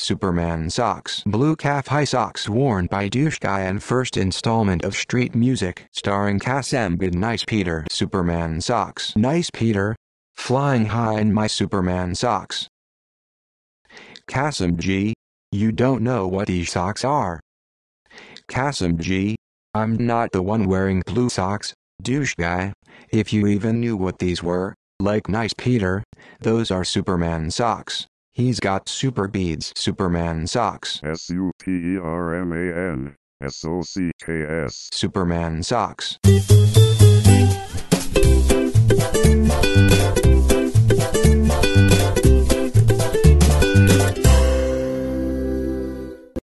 Superman socks. Blue calf high socks worn by douche-guy and first installment of Street Music starring Kassemg and Nicepeter. Superman socks. Nicepeter, flying high in my Superman socks. Kassemg, you don't know what these socks are. Kassemg, I'm not the one wearing blue socks, douche-guy. If you even knew what these were, like Nicepeter, those are Superman socks. He's got super beads. Superman socks. Superman socks. Superman socks.